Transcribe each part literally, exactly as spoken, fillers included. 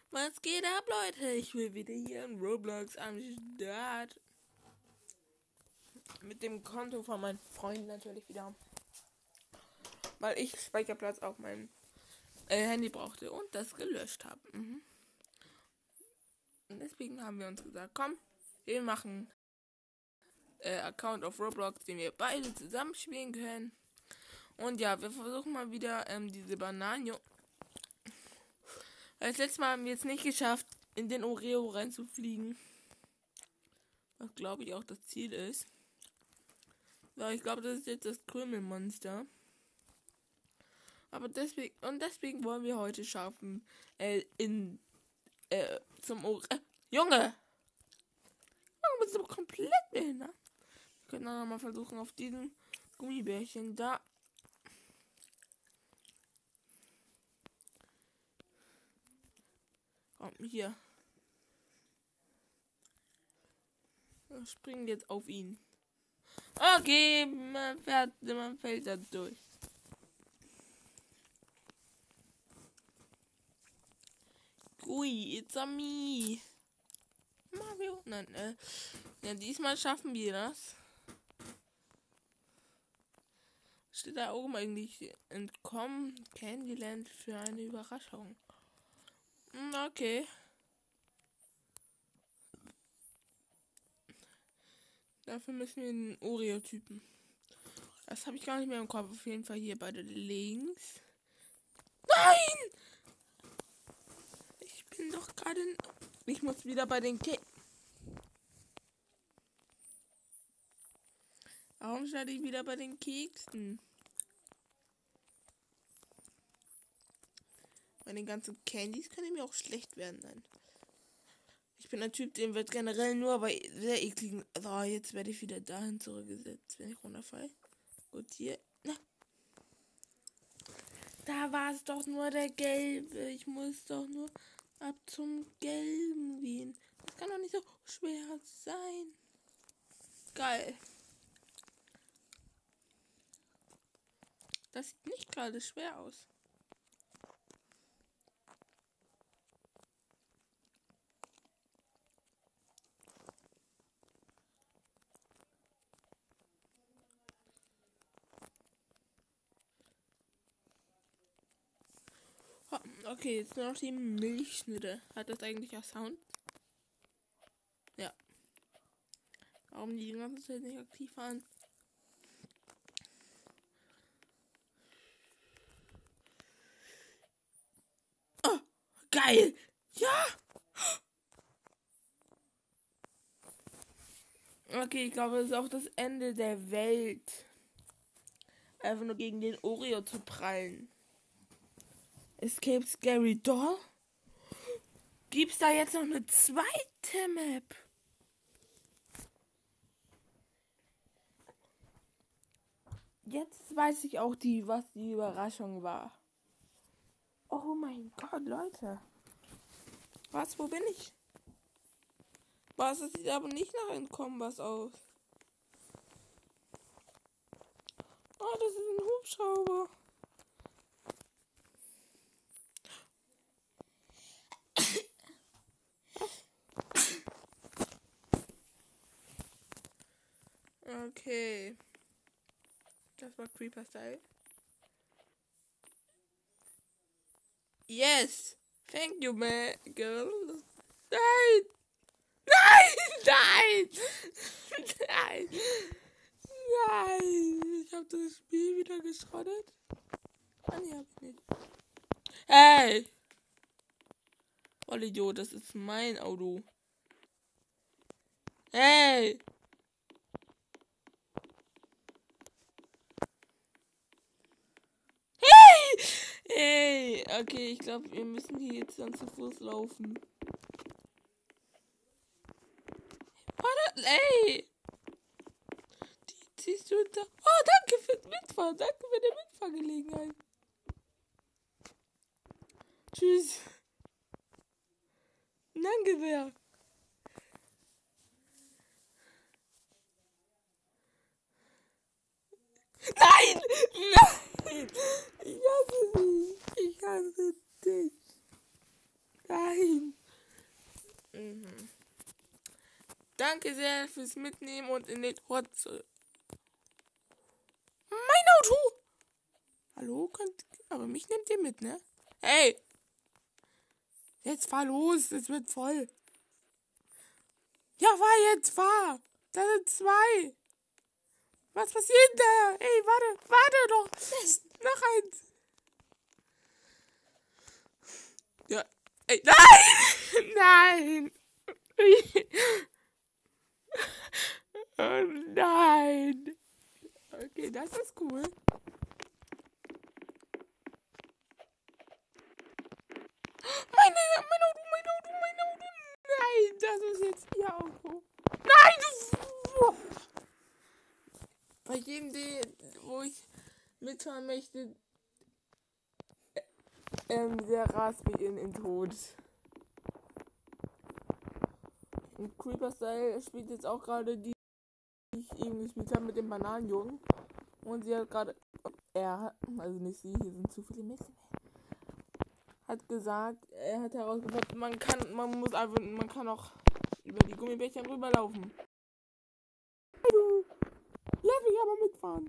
Was geht ab, Leute? Ich will wieder hier in Roblox am Start. Mit dem Konto von meinen Freunden natürlich wieder. Weil ich Speicherplatz auf meinem äh, Handy brauchte und das gelöscht habe. Mhm. Und deswegen haben wir uns gesagt, komm, wir machen äh, Account auf Roblox, den wir beide zusammen spielen können. Und ja, wir versuchen mal wieder ähm, diese Bananen. Das letzte Mal haben wir es nicht geschafft, in den Oreo reinzufliegen. Was glaube ich auch das Ziel ist. Ja, ich glaube, das ist jetzt das Krümelmonster. Aber deswegen, und deswegen wollen wir heute schaffen, äh, in, äh, zum Oreo. Äh, Junge! Du bist aber komplett behindert. Wir können auch noch mal versuchen, auf diesem Gummibärchen da. Komm, hier. Wir springen jetzt auf ihn. Okay, man fährt, man fällt da durch. Ui, it's a me. Mario. Nein, äh. Ja, diesmal schaffen wir das. Steht da oben eigentlich entkommen Candyland für eine Überraschung. Okay. Dafür müssen wir einen Oreo-Typen. Das habe ich gar nicht mehr im Kopf. Auf jeden Fall hier beide links. Nein! Ich bin doch gerade... Ich muss wieder bei den Ke... Warum starte ich wieder bei den Keksen? Bei den ganzen Candies kann ich mir auch schlecht werden. Nein. Ich bin ein Typ, dem wird generell nur bei sehr ekligen... So, jetzt werde ich wieder dahin zurückgesetzt, wenn ich runterfalle. Gut, hier. Na. Da war es doch nur der Gelbe. Ich muss doch nur ab zum Gelben gehen. Das kann doch nicht so schwer sein. Geil. Das sieht nicht gerade schwer aus. Okay, jetzt nur noch die Milchschnitte. Hat das eigentlich auch Sound? Ja. Warum die die ganze Zeit nicht aktiv waren? Oh, geil! Ja! Okay, ich glaube, das ist auch das Ende der Welt. Einfach nur gegen den Oreo zu prallen. Escape Scary Doll? Gibt's da jetzt noch eine zweite Map? Jetzt weiß ich auch, die, was die Überraschung war. Oh mein Gott, Leute. Was, wo bin ich? Was, es sieht aber nicht nach Entkommen was aus. Oh, das ist ein Hubschrauber. Okay. Das war Creeper-Style. Yes! Thank you, man, girl. Nein! Nein! Nein! Nein! Nein! Ich hab das Spiel wieder geschrottet. Ah, nee, hab ich nicht. Hey! Voll Idiot, das ist mein Auto. Hey! Hey! Okay, ich glaube, wir müssen hier jetzt dann zu Fuß laufen. Warte, ey! Die ziehst du da. Oh, danke fürs Mitfahren. Danke für die Mitfahrgelegenheit. Tschüss. Danke sehr. Nein! Nein! Ich hasse dich. Ich hasse dich. Nein. Nein! Mhm. Danke sehr fürs Mitnehmen und in den Trotze. Mein Auto! Hallo? Könnt, aber mich nehmt ihr mit, ne? Hey! Jetzt fahr los, es wird voll. Ja, fahr jetzt, fahr! Da sind zwei! Was passiert da? Ey, warte, warte doch! Noch eins! Ja, ey, nein! Nein! Oh nein! Okay, das ist cool. Meine, mein Auto, mein Auto, mein Auto! Nein, das ist jetzt ihr Auto. Nein! Du, bei jedem, wo ich mitfahren möchte, ähm, der rast mich in den Tod. Und Creeper Style spielt jetzt auch gerade die, die ich eben gespielt habe mit dem Bananenjungen. Und sie hat gerade, er, also nicht sie, hier sind zu viele Mädchen, hat gesagt, er hat herausgefunden, man kann, man muss einfach, man kann auch über die Gummibärchen rüberlaufen. Hey du, lass mich aber mitfahren.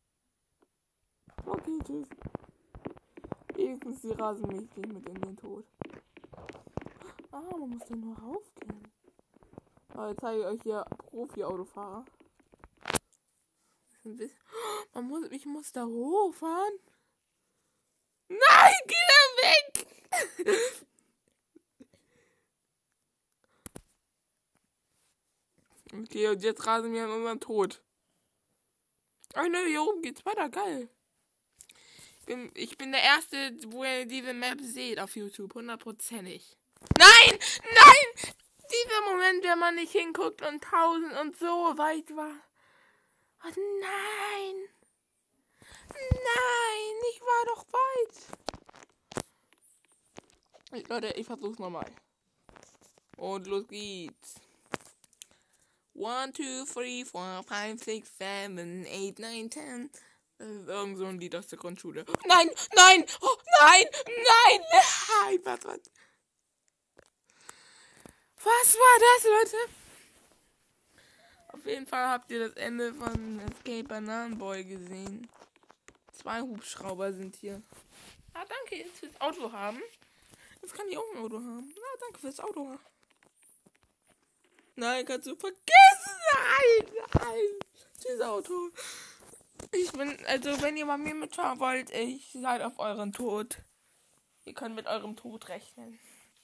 Okay, tschüss. Wenigstens die rasen mich nicht mit in den Tod. Ah, man muss da nur raufgehen. Aber jetzt zeige ich euch hier Profi-Autofahrer. Man muss, ich muss da hochfahren. Nein, geh da weg! Okay, und jetzt rasen wir an unseren Tod. Ach ne, hier oben geht's weiter, geil. Ich bin, ich bin der Erste, wo ihr diese Map seht auf YouTube, hundertprozentig. Nein! Nein! Dieser Moment, wenn man nicht hinguckt und tausend und so weit war. Oh nein! Nein! Ich war doch weit! Leute, ich versuch's nochmal. Und los geht's. one, two, three, four, five, six, seven, eight, nine, ten. Das ist irgend so ein Lied aus der Grundschule. Nein! Nein! Oh, nein! Nein! Nein! Was, was? Was war das, Leute? Auf jeden Fall habt ihr das Ende von Escape Banana Boy gesehen. Zwei Hubschrauber sind hier. Ah, danke jetzt fürs Auto haben. Jetzt kann ich auch ein Auto haben. Ah, danke fürs Auto. Nein, kannst du vergessen. Nein, nein. Tschüss, Auto. Ich bin, also wenn ihr bei mir mitfahren wollt, ich seid auf euren Tod. Ihr könnt mit eurem Tod rechnen.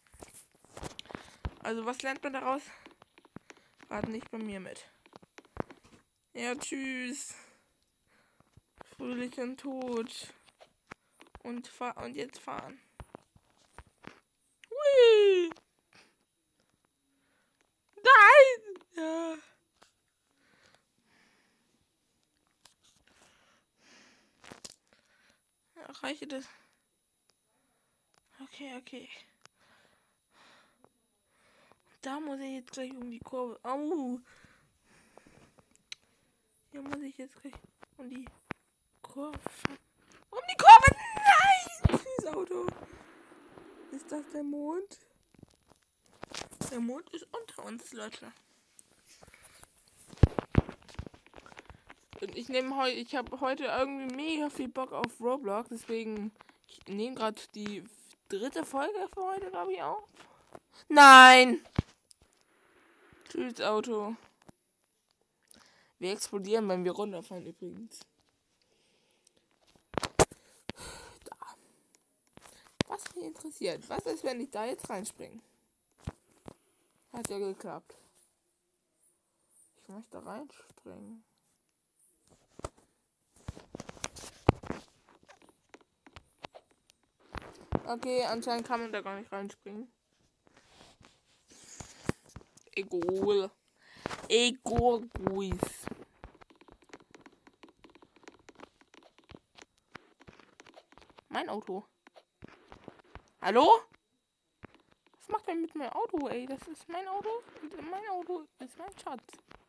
Also was lernt man daraus? Fahrt nicht bei mir mit. Ja, tschüss. Fröhlichen Tod. Und fahr und jetzt fahren. Hui! Nein! Ja. Reiche das. Okay, okay. Da muss ich jetzt gleich um die Kurve. Au! Hier muss ich jetzt gleich um die Kurve. Um die Kurve! Nein! Dieses Auto. Ist das der Mond? Der Mond ist unter uns, Leute. Und ich nehme heute, ich habe heute irgendwie mega viel Bock auf Roblox, deswegen ich nehme gerade die dritte Folge für heute, glaube ich, auf. Nein! Tschüss, Auto. Wir explodieren, wenn wir runterfallen übrigens. Da. Was mich interessiert, was ist, wenn ich da jetzt reinspringe? Hat ja geklappt. Ich möchte reinspringen. Okay, anscheinend kann man da gar nicht reinspringen. Egal. Egal, guys. Mein Auto. Hallo? Was macht er mit meinem Auto, ey? Das ist mein Auto. Mein Auto ist mein Schatz.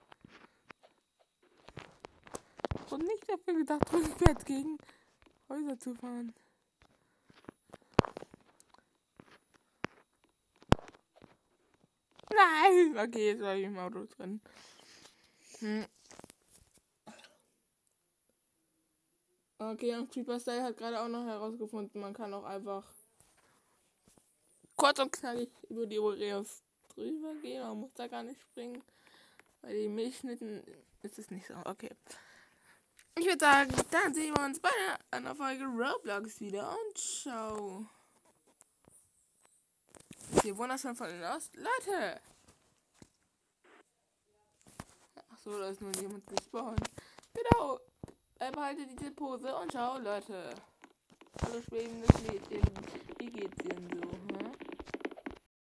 Und nicht dafür gedacht, rückwärts gegen Häuser zu fahren. Nein! Okay, jetzt war ich im Auto drin. Hm. Okay, und Creeper Style hat gerade auch noch herausgefunden, man kann auch einfach kurz und knackig über die Oreos drüber gehen. Man muss da gar nicht springen. Bei den Milchschnitten ist es nicht so. Okay. Ich würde sagen, dann sehen wir uns bei einer Folge Roblox wieder und ciao. Sieht wunderschön von innen aus. Leute! Achso, da ist nur jemand gespawnt. Genau. Äh, behalte diese Pose und ciao, Leute. Hallo schwebendes Mädchen. Wie geht's Ihnen so?